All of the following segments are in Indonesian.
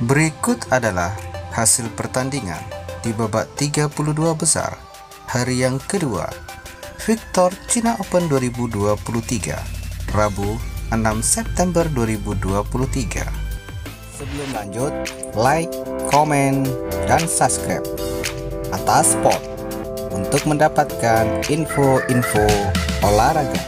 Berikut adalah hasil pertandingan di babak 32 besar hari yang kedua Victor China Open 2023 Rabu 6 September 2023. Sebelum lanjut, like, komen, dan subscribe atas sport untuk mendapatkan info-info olahraga.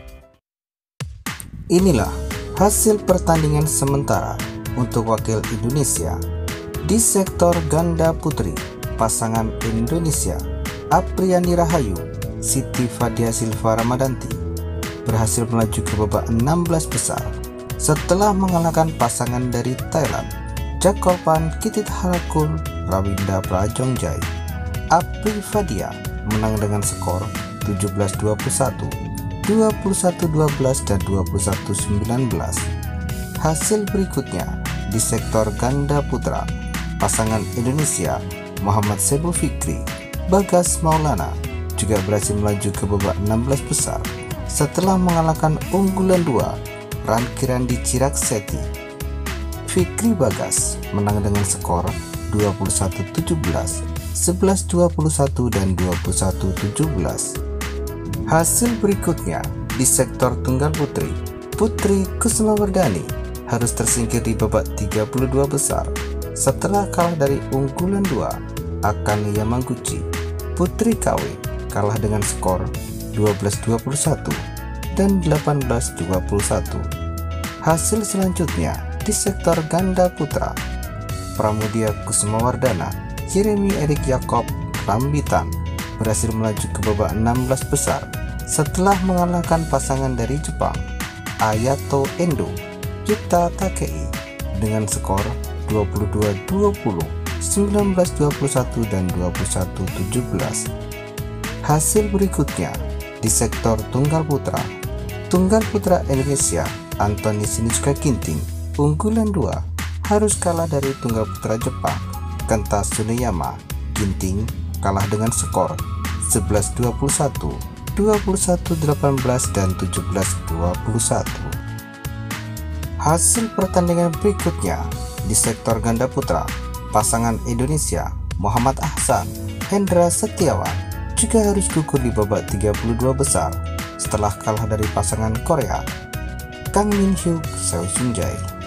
Inilah hasil pertandingan sementara untuk wakil Indonesia di sektor ganda putri. Pasangan Indonesia Apriani Rahayu Siti Fadia Silva Ramadanti berhasil melaju ke babak 16 besar setelah mengalahkan pasangan dari Thailand Jakolpan Kititharakul Rawinda Prajongjai. Apri Fadia menang dengan skor 17-21, 21-12, dan 21-19. Hasil berikutnya di sektor ganda putra, pasangan Indonesia Muhammad Sebo Fikri Bagas Maulana juga berhasil melaju ke babak 16 besar setelah mengalahkan unggulan 2 Rankirandi Chirakseti. Fikri Bagas menang dengan skor 21-17, 11-21, dan 21-17. Hasil berikutnya di sektor tunggal putri, Putri Kusumawardhani harus tersingkir di babak 32 besar setelah kalah dari unggulan 2 Akane Yamaguchi. Putri KW kalah dengan skor 12-21 dan 18-21. Hasil selanjutnya di sektor ganda putra, Pramudia Kusumawardana Jeremy Erik Yakob Rambitan berhasil melaju ke babak 16 besar setelah mengalahkan pasangan dari Jepang Ayato Endo Yuta Takei dengan skor 22-20, 19-21, dan 21-17. Hasil berikutnya di sektor tunggal putra, Tunggal putra Indonesia Anthony Sinisuka Ginting unggulan 2 harus kalah dari tunggal putra Jepang Kenta Tsuneyama. Ginting kalah dengan skor 11-21, 21-18, dan 17-21. Hasil pertandingan berikutnya di sektor ganda putra, pasangan Indonesia Muhammad Ahsan Hendra Setiawan juga harus gugur di babak 32 besar setelah kalah dari pasangan Korea Kang Min Hyuk Seo Sunjae.